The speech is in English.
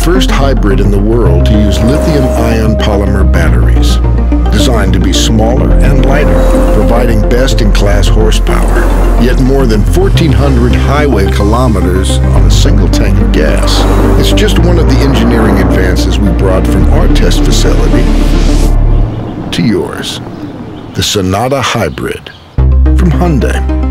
first hybrid in the world to use lithium-ion polymer batteries, designed to be smaller and lighter, providing best-in-class horsepower, yet more than 1,400 highway kilometers on a single tank of gas. It's just one of the engineering advances we brought from our test facility to yours. The Sonata Hybrid from Hyundai.